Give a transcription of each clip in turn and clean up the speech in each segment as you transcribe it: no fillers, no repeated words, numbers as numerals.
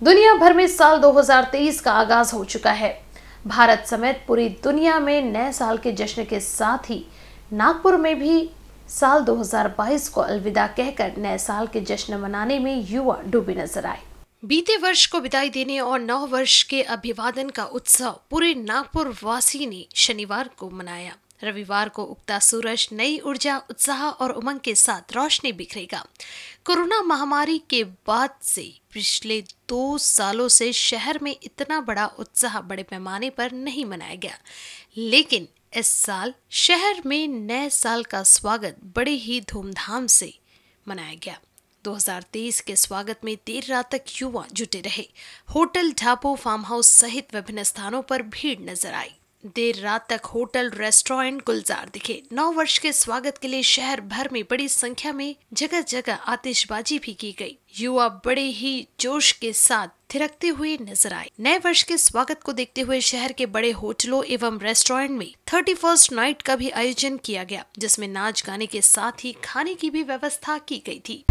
दुनिया भर में साल 2023 का आगाज हो चुका है। भारत समेत पूरी दुनिया में नए साल के जश्न के साथ ही नागपुर में भी साल 2022 को अलविदा कहकर नए साल के जश्न मनाने में युवा डूबे नजर आए। बीते वर्ष को विदाई देने और नव वर्ष के अभिवादन का उत्सव पूरे नागपुर वासी ने शनिवार को मनाया। रविवार को उगता सूरज नई ऊर्जा, उत्साह और उमंग के साथ रोशनी बिखरेगा। कोरोना महामारी के बाद से पिछले 2 सालों से शहर में इतना बड़ा उत्साह बड़े पैमाने पर नहीं मनाया गया, लेकिन इस साल शहर में नए साल का स्वागत बड़े ही धूमधाम से मनाया गया। 2023 के स्वागत में देर रात तक युवा जुटे रहे। होटल, ढाबों, फार्म हाउस सहित विभिन्न स्थानों पर भीड़ नजर आई। देर रात तक होटल, रेस्टोरेंट गुलजार दिखे। नव वर्ष के स्वागत के लिए शहर भर में बड़ी संख्या में जगह जगह आतिशबाजी भी की गई। युवा बड़े ही जोश के साथ थिरकते हुए नजर आए। नए वर्ष के स्वागत को देखते हुए शहर के बड़े होटलों एवं रेस्टोरेंट में 31st नाइट का भी आयोजन किया गया, जिसमें नाच गाने के साथ ही खाने की भी व्यवस्था की गई थी।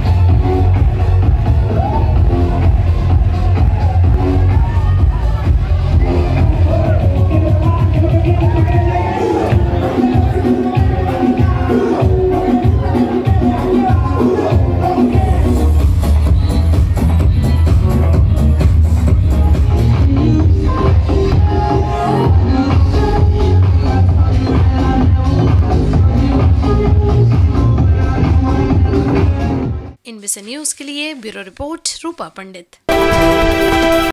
इनविसन न्यूज के लिए ब्यूरो रिपोर्ट रूपा पंडित।